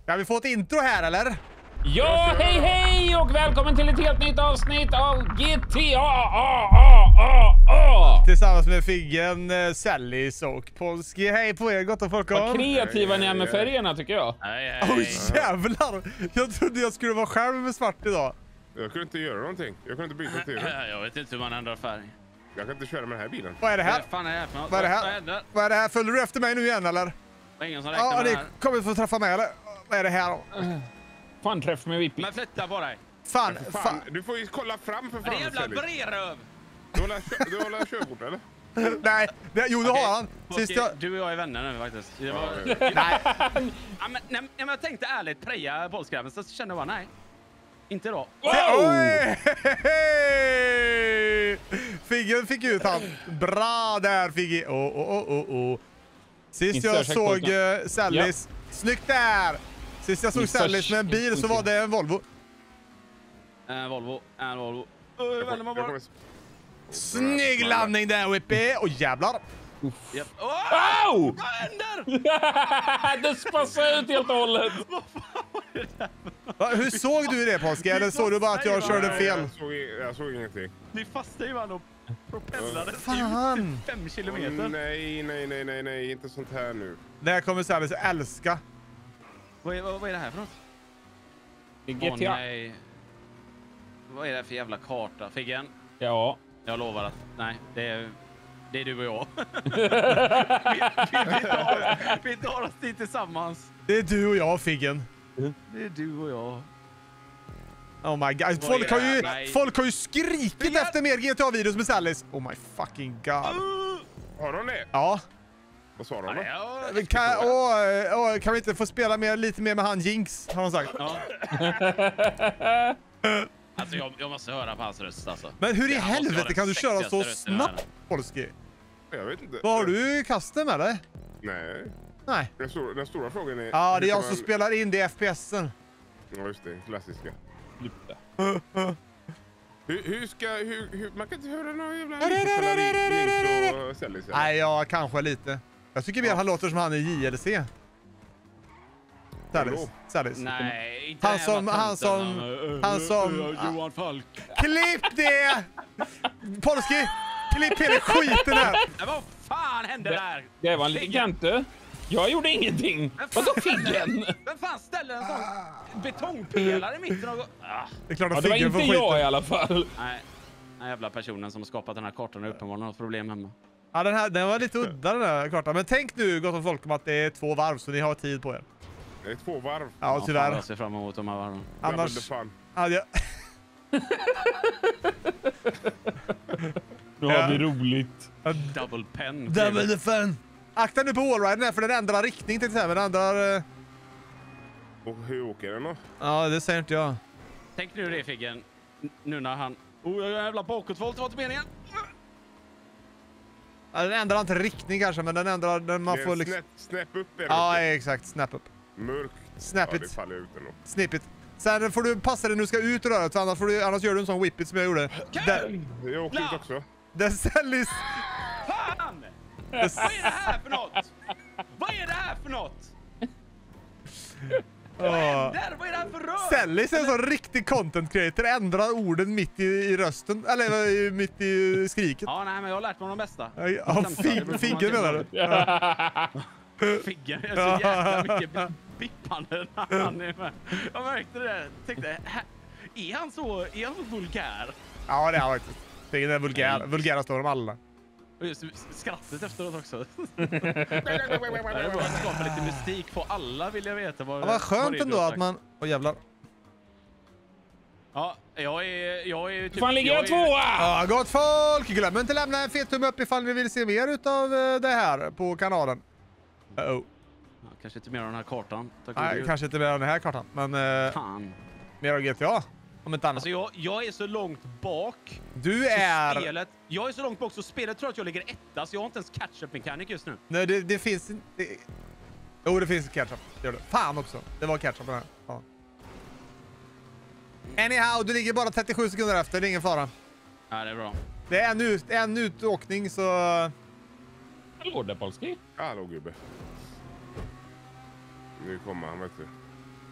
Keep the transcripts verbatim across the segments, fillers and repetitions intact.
Kan vi få ett intro här eller? Ja, hej hej och välkommen till ett helt nytt avsnitt av G T A. A, A, A, A. Tillsammans med Figgen, eh, Sallis och Polski. Hej på er, gott och folk. Vad kreativa ni är med färgerna tycker jag. Nej, nej, Oj nej. jävlar! Jag trodde jag skulle vara själv med svart idag. Jag kunde inte göra någonting. Jag kunde inte byta till det. Jag vet inte hur man ändrar färg. Jag kan inte köra med den här bilen. Vad är det här? Vad fan är det här för något? Vad är det Vad här? händer? Vad är det här? Följer du efter mig nu igen eller? Det var ingen som räknar Ja, med det ni här. kommer få träffa mig eller? Vad är det här då? Fan träff med Whippy. Men flytta på dig. Fan, För fan. fan, du får ju kolla fram för Men det fan. är jävla Sally. breröv. Du har kö- du har körkort eller? Nej, det, jo det Okej, har han. Sist okej, jag... Du och jag är vänner nu faktiskt. Det var... Nej. ja, men, nej, men jag tänkte ärligt preja bollskräven så kände jag bara nej. Inte då. Oj! Figgen fick ut han. Bra där Figge. Åh, åh, åh, åh, åh. Sist Inte jag så såg checkpointen. uh, Sallis. Snyggt där! Sist jag såg Missar Sallis med en bil så var det en Volvo. En Volvo, en Volvo. Jag Uh, vänder man kommer- jag bara. kommer- Snygg landning där Whippy. Oj jävlar. Japp. Åh! Au! Vad händer? Det spassade ut helt och hållet. Va, hur såg du det Polski? Eller såg du bara att jag körde Nej, fel? Jag såg, jag såg ingenting. Ni fastnade ju varandra och propellades Fan. ut till fem kilometer. Åh, nej, nej, nej, nej, nej. Inte sånt här nu. Det här kommer Sallis älska. Vad är, vad, vad är det här för något? Det är Åh, G T A. nej. Vad är det för jävla karta? Figgen, Ja. jag lovar att nej, det är, det är du och jag. vi, vi, vi, tar, vi tar oss dit tillsammans. Det är du och jag Figgen. Det är du och jag. Oh my god. Vad Folk är har det här? ju, Nej. folk har ju skrikit Figgen! efter mer G T A-videos med Sallis. Oh my fucking god. Har de det? Ja. Vad sa de Ja, då? ja, Men Kan, åh, åh, kan vi inte få spela mer, lite mer med han Jinx, har de sagt. ja. Alltså jag, jag måste höra på hans röst alltså. Men hur i Ja, han måste ha helvete den kan du köra sexigaste så rösten i världen. snabbt, Polski? Jag vet inte. Vad har du i kasten med dig? Nej. Nej. Den stora, den stora frågan är... Ja, det är hur jag kan som man- spelar in det i F P S'en. Ja, just det. Klassiska. Sluta. Hur, hur ska... Hur, hur, man kan inte höra några jävla... Links och Sallis. Nej, ja, kanske lite. Jag tycker mer han låter som han i J L C. Sallis. Hallå? Sallis. Nej, inte Han den jävla som- han tönten, som- uh, uh, han som- uh, uh, Johan Falk. Klipp det! Polski, klipp hela skiten här. Nej, vad fan hände där? Det var en liten kante. Jag gjorde ingenting. Vem fan Vadå ställer- Figgen? Vem fan ställer en sån betongpelare i mitten av... Ah, Det är klart Ja, att det var Figgen får inte jag i skiten. alla fall. nej, den jävla personen som har skapat den här kartan har uppenbarligen något problem hemma. Ja, den här den var lite udda den här kartan. Men tänk nu gott om folk om att det är två varv så ni har tid på er. Det är två varv. Ja, fan, tyvärr. jag ser fram emot de här varven. Double Annars the fun. hade jag... Nu har vi roligt. Double pen. Double the fun. Akta nu på wallriden här för den ändrar riktning till exempel. Den ändrar... eh, Och hur åker den då? Ja, det säger inte jag. Tänk nu det Figgen. N- Nu när han... Oh, jag gör en jävla bakåtvolt. Det var inte meningen. Ja, den ändrar inte riktning kanske, men den ändrar... Den man Det är får en liksom... snäpp, snäpp upp är det. Ja, vet exakt. Snap up. du. Mörkt. Snap Ja, det it. faller ut ändå. Snip it. Sen får du passa dig när du ska ut ur röret, för annars, får du, annars gör du en sån whip it som jag gjorde. Där, Jag åker Ja. ut också. där Sallis... Fan! Vad är det här för något? Vad är det här för något? Åh. Där, vad är det här för rör? Sallis är en sån riktig content creator. Ändrar orden mitt i, i rösten. Eller i- mitt i skriket. Ja, nej, men jag har lärt mig de bästa. Ja, ja, fig, Figgen menar du? Figgen är så jävla mycket bippande när han är med. Jag märkte det. Tänkte, här, är han så, är han så vulgär? Ja, det är han faktiskt. Figgen är vulgär. Vulgärast av dem alla. Och just skrattet efteråt också. Det är bra att skapa lite mystik på alla vill jag veta. Vad, Ja, vad skönt det är ändå du har att sagt. man... Åh jävlar. Ja, jag är... Jag är typ, Fan ligger jag är- tvåa? Ja, gott folk! Glöm inte lämna en fet tumme upp ifall ni vill se mer utav eh, det här på kanalen. Uh-oh. Ja, kanske inte mer av den här kartan. Tack Nej, gud. kanske inte mer av den här kartan, men eh, Fan. mer av G T A. Om inte annat. Alltså jag, jag är så långt bak. Du Så är... Spelet, jag är så långt bak så spelet tror att jag ligger etta, så jag har inte ens catch-up mechanic just nu. Nej, det, det finns inte... Det... Jo, det finns ketchup. Det gör det. Fan också. Det var ketchup på den här. Ja. Anyhow, du ligger bara trettiosju sekunder efter. Det är ingen fara. Ja, det är bra. Det är en, ut, en utåkning så... Hallå där Polski. Hallå gubbe. Nu kommer han, vet du.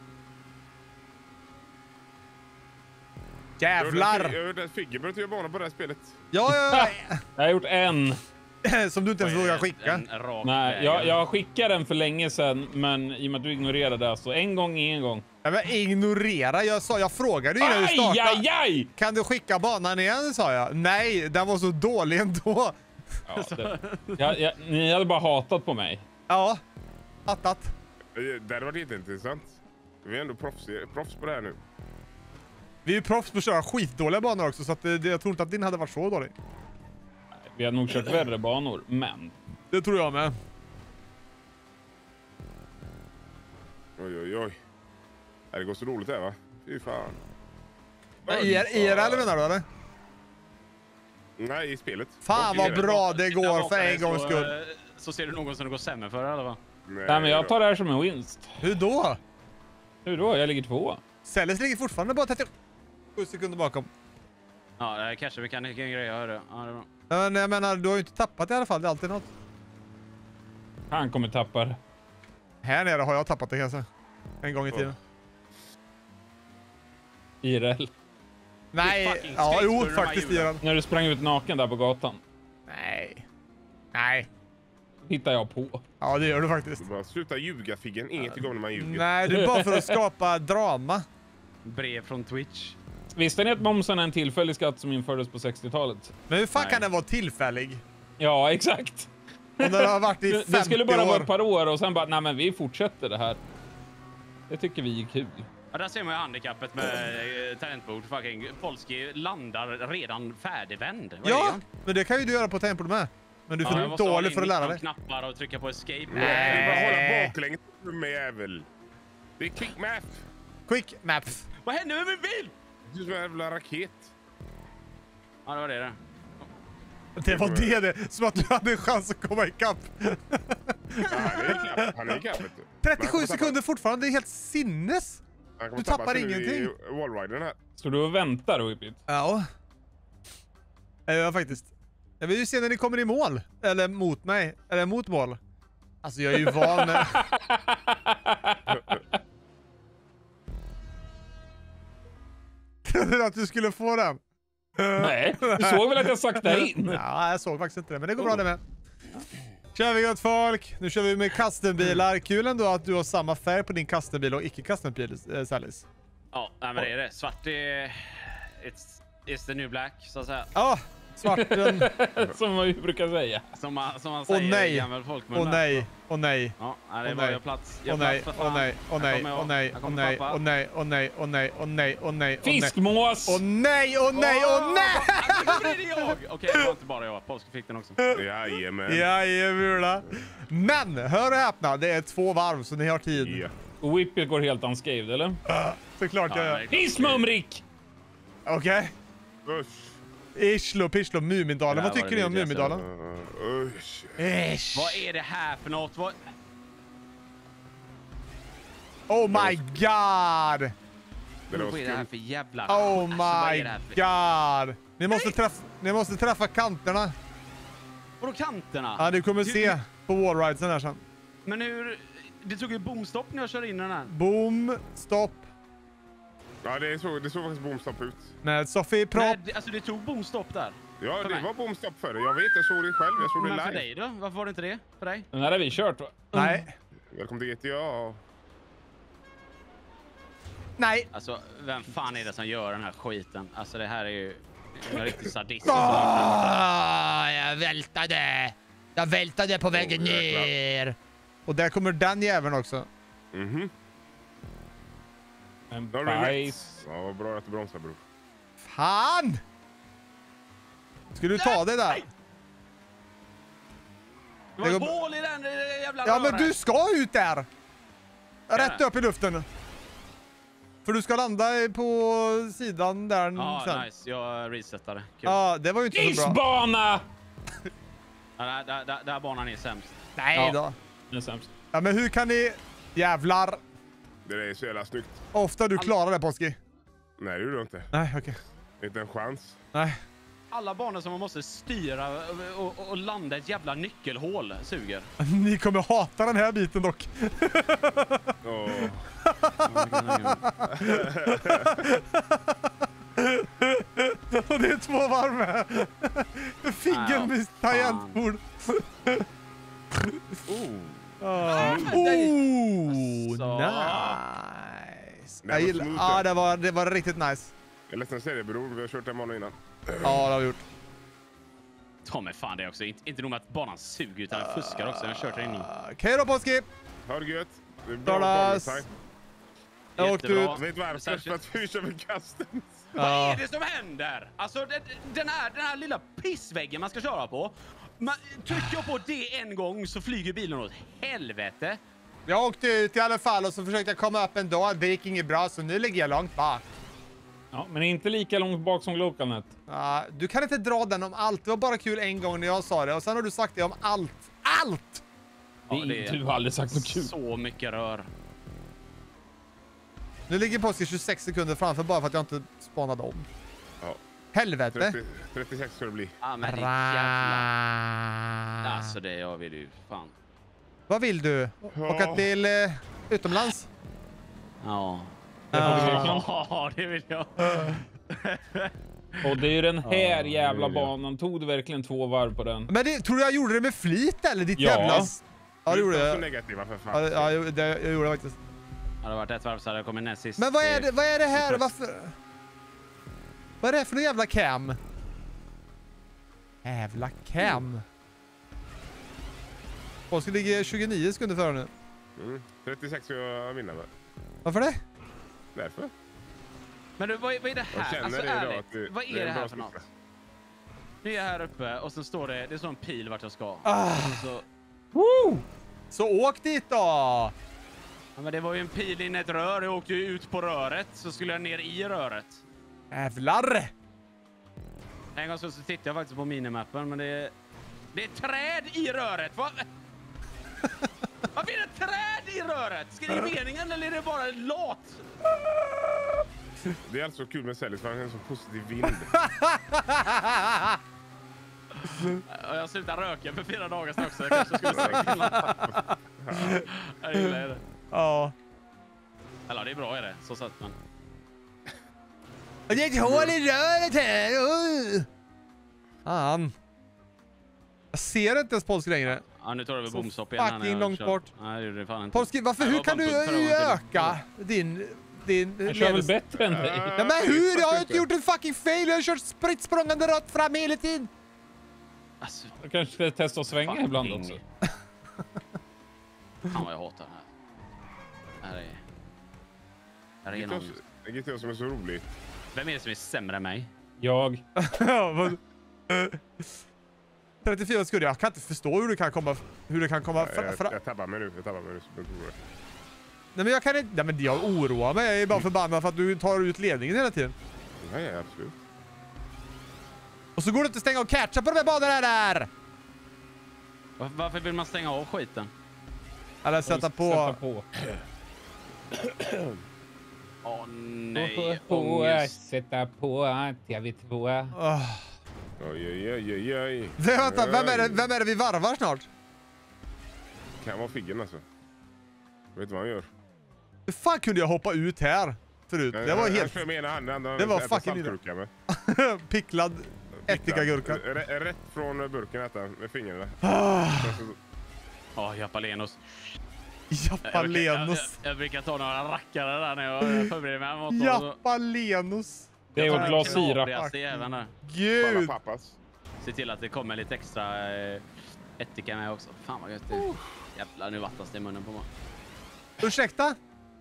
Jävlar! Jag har hört att Figge börjat göra banor på det här spelet. Ja, ja, Jag har gjort en. ja. Som du inte ens vågar skicka. En, en rak Nej, väg. jag, jag skickade den för länge sedan, men i och med att du ignorerade det, så en gång, ingen gång. Ja, men ignorera. Jag sa, jag frågade ju innan du Aj, startade. aj, aj! Kan du skicka banan igen, sa jag. Nej, den var så dålig ändå. Ja, det, jag, jag, ni hade bara hatat på mig. Ja, fattat. Det hade varit jätteintressant. Vi är ändå proffs, proffs på det här nu. Vi är ju proffs på att köra skitdåliga banor också, så att det, jag tror inte att din hade varit så dålig. Vi har nog kört värre banor, men... Det tror jag med. Oj, oj, oj. Det går så roligt här, va? Fy fan. I I R L menar du, eller? Nej, i spelet. Fan Och i vad spelet. bra det Titta går bakom för dig en gångs så, skull. eh, Så ser du någon som det går sämre för eller va? Nej, Nej, men jag då. tar det här som en vinst. Hur då? Hur då? Jag ligger två. Sellers ligger fortfarande bara trettiosju sekunder bakom. Ja, det är kanske vi kan vilken grej jag hörde. Ja, det är bra. Men jag menar, du har ju inte tappat i alla fall. Det är alltid något. Han kommer tappa det. Här nere har jag tappat det kanske. En gång i tiden. I R L. Nej, fucking ja, jo, skateboard faktiskt de här i den. När du sprang ut naken där på gatan. Nej. Nej. Hittar jag på. Ja, det gör du faktiskt. Du bara sluta ljuga, Figgen. Inget om när man ljuger. Nej, det är bara för att skapa drama. Brev från Twitch. Visste ni att momsen är en tillfällig skatt som infördes på sextiotalet? Men hur fan Nej. kan den vara tillfällig? Ja, exakt. Om den har varit i Det, femtio det skulle bara vara ett år. par år och sen bara, nej men vi fortsätter det här. Det tycker vi är kul. Ja, där ser man ju handikappet med eh, tangentbord. Fucking Polski landar redan färdigvänd. Vad är Ja, det? men det kan ju du göra på tempot med. Men du är Ja, jag för måste ha dålig in för att lära nitton dig. knappar och trycka på escape. Nej. Bara hålla baklänges med jävel. Det är quick math. Quick maps. Vad hände med min bil? Du är som en jävla raket. Ja, det var det där. Det var det det. Som att du hade en chans att komma ikapp. Ja, han är ikapp. Han är ikapp, vet du. Men han trettiosju kommer tappa- sekunder fortfarande. Det är helt sinnes. han kommer Du tappa tappar sig nu ingenting. i wallridern här. Står du och väntar, Whippit? Ja. Ja, faktiskt. Jag vill ju se när ni kommer i mål. Eller mot mig. Eller mot mål. Alltså jag är ju van med... Trodde du att du skulle få den? Nej, du såg väl att jag saktade in? Ja, jag såg faktiskt inte det, men det går bra det med. Kör vi gott folk. Nu kör vi med custombilar. Kul ändå att du har samma färg på din custombil och icke custombil, äh, Sallis. Ja, nej, men det är det. Svart är... It's, it's the new black, så att säga. Ja, svarten. Som man ju brukar säga. Som man, som man Åh säger nej. i gammal folkmun. Åh nej, åh nej. Ja, nej, det Åh var nej. jag plats. Åh Jag nej, plats för åh fan. nej, åh Här nej, kommer jag. åh nej, Här åh kommer nej, pappa. åh nej, åh nej, åh nej, åh nej, åh nej, åh nej. Fiskmås! Åh nej, åh nej, åh nej! Varför är det jag? Okej, det var inte bara jag. Polska fick den också. Jajamän. Jajamula. Men, hör och häpna, det är två varv så ni har tid. Ja. Och Whippet går helt unscathed, eller? Såklart jag Ja, gör. nej. Ismumrik! Okej. Usch. Ishlo, Pishlo, Mumindalen. Det Vad där tycker var ni det om vidrigaste. Mumindalen? Uh, usch. Ish. Vad är det här för något? Vad... Oh my god! Det där var Vad är det här skumt. för jävla... Oh Alltså, vad är my det här för- god! Ni måste, träffa, ni måste träffa kanterna. Vadå kanterna? Ja, du kommer Du- se på wallridesen här sen. Men hur... Det tog ju bomstopp när jag körde in den här. Boom, stopp. Ja, det såg, det såg faktiskt bomstopp ut. Med Sofie Propp. Nej, det, alltså det tog bomstopp där. Ja, För det mig. var bomstopp för det. Jag vet, jag såg det själv. Jag såg det Men för live. dig då? Varför var det inte det? För dig? Den här har vi kört, va? Nej. Välkommen till G T A. Nej. Alltså, vem fan är det som gör den här skiten? Alltså det här är ju en riktig sadist. Ah, jag vältade. Jag vältade på vägen Åh, jäklar. ner. Och där kommer den jäveln också. Mhm. En Då har du rätt. bajs. Ja, vad bra att du bromsar, bror. Fan! Ska du ta det där? Det var Det ett går- hål i den eh, jävla Ja, men röret. du ska ut där! Rätt Ja. upp i luften. För du ska landa på sidan där Ja, sen. nice. Jag resetade. Kul. Ja, det var ju inte så bra. Isbana! Ja, där, där, där, där banan är sämst. Nej Ja. då. Det är sämst. Ja, men hur kan ni... Jävlar. Det där är så jävla snyggt. Ofta du klarar det, Påski. Nej, det gjorde du inte. Nej, okej. Inte en chans. Nej. Alla banor som man måste styra och, och, och landa ett jävla nyckelhål suger. Ni kommer hata den här biten dock. Åh. Och det är två varv med. Figgen med tangentbord. Oh. Oh, Så. nice. var Jag gillar, smooth, ja, ja. det var, det var riktigt nice. Jag är ledsen att säga det, bror. Vi har kört en bana innan. Ja, det har vi gjort. Ta mig fan det också. Inte, inte nog med att banan suger utan den fuskar också. Jag har kört den in. Okej då, Polski. Ha det gött. Det är bra Dollars. bandesign. Jag åkte Jättebra. ut. Vet varför? För att vi kör med kasten. Vad Ja. är det som händer? Alltså den, den, här, den här lilla pissväggen man ska köra på. Man, trycker jag på det en gång så flyger bilen åt helvete. Jag åkte ut i alla fall och så försökte jag komma upp ändå. Det gick inget bra, så nu ligger jag långt bak. Ja, men inte lika långt bak som Glokalnet. Ja, du kan inte dra den om allt. Det var bara kul en gång när jag sa det. Och sen har du sagt det om allt. Allt! Ja, Det, det är du har aldrig sagt något kul. så mycket rör. Nu ligger Polski tjugosex sekunder framför bara för att jag inte spanade om. Ja. Helvete! trettio, trettiosex ska det bli. Ja, men det är jävla... Alltså det jag vill ju fan. Vad vill du? Åka till eh, utomlands? Ja. Ja. Ja, det vill jag. Och det är ju den här Ja, jävla det vill jag. banan. Tog du verkligen två varv på den? Men det, tror du jag gjorde det med flit eller? Ditt Ja. jävla... Ja, det gjorde Utan så jag. negativa för Ja, fan. det- ja, jag, det, jag gjorde det faktiskt. Hade det varit ett varv så hade jag kommit näst sist. Men vad är det, vad är det här? Varför? Vad är det för någon jävla cam? Jävla cam. Polski ligger tjugonio sekunder före nu. Mm. trettiosex ska jag vinna med. Varför det? Därför. Men du, vad, är- vad är det Jag här? känner Alltså det idag ärligt, att det- vad det är är det en här bra för något? siffra. Nu är jag här uppe och så står det, det står en pil vart jag ska. Ah. Och så, Woo! Så åk dit då! ja, men det var ju en pil in i ett rör, jag åkte ju ut på röret, så skulle jag ner i röret. Jävlar! En gång så, så tittade jag faktiskt på minimappen, men det är, det är träd i röret! Vad? Varför är det träd i röret? Ska det i meningen eller är det bara lat? Det är alltså kul med Sellis för han har en så positiv vind. Ja, jag slutade röka för fyra dagar sedan också. Jag kanske skulle sagt till något. Jag gillar det. Ja. Eller det är bra är det, så sett men. Det är ett hål i röret här! Uh. Fan. Jag ser inte ens Polski längre. Ja, nu tar det väl Så bomstopp igen. här när fucking jag långt kör. bort. Nej, det gjorde det fan inte. Polski, varför, Jag hur var kan fan du på förra gången till. öka din... din Jag kör väl leds- bättre än dig? Ja, men hur? Jag har inte gjort en fucking fail. Jag har kört spritt språngande rött fram hela tiden. Alltså, Jag kanske ska testa att svänga fucking- ibland också. Fan vad jag hatar det här. Det här är... Det här är någon... Det är G T A som är så rolig. Vem är det som är sämre än mig? Jag. Ja, vad- trettiofyra sekunder. Jag kan inte förstå hur det kan komma... Hur det kan komma... Fra, Jag, fra. jag tabbar mig nu. Jag tabbar mig nu. Jag tror det. Nej, men jag kan inte... Nej, men jag oroar mig. Jag är bara förbannad för att du tar ut ledningen hela tiden. Ja, ja, absolut. Och så går det inte att stänga och catcha på de här banorna där! Var- Varför vill man stänga av skiten? Eller sätta på... Sätta på. Åh nej, på, ångest. sätta på att jag vet två. Oh. Oj, oj, oj, oj, oj. Det, vänta, vem är, det, vem är det vi varvar snart? Kan vara Figgen alltså. Vet du vad han gör? Hur fan kunde jag hoppa ut här förut? Det var Jag helt kör med ena handen. Det var fucking illa. Med. picklad ättikagurka. Rä- Rätt från burken äta med fingrarna. Ja, Japalenos. Jag brukar, jag, Japalenos. jag brukar ta några rackare där när jag förbereder mig mot dem. Japalenos. Det är Jag ett tar glas den sirap. knaprigaste jäveln där. Alla Gud. pappas. Se till att det kommer lite extra eh, ättika med också. Fan vad gött det är. Jävlar, nu vattnas det i munnen på mig. Ursäkta?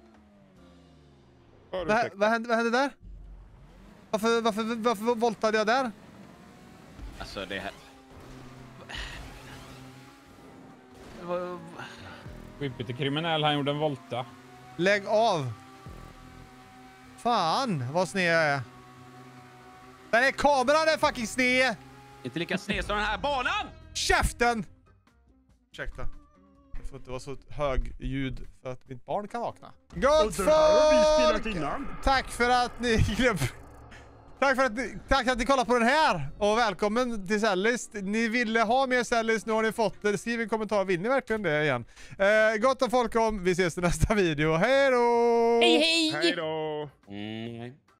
Ja, Vad, ursäkta. vad, hände, vad hände där? Varför, varför, varför voltade jag där? Alltså det här... Vad- Whippet är kriminell, han gjorde en volta. Lägg av. Fan, vad sned jag är. Den här kameran är fucking sned. Inte lika sned som den här banan! Käften! Ursäkta. Det får inte vara så hög ljud för att mitt barn kan vakna. Gott folk! Tack för att ni... Tack för att ni, tack för att ni kollar på den här. Och välkommen till Sellis. Ni ville ha mer Sellis, nu har ni fått det. Skriv en kommentar, vill ni verkligen det igen? Eh, gott om folk om. Vi ses i nästa video. Hej då! Hej hej! Hej då! Mm.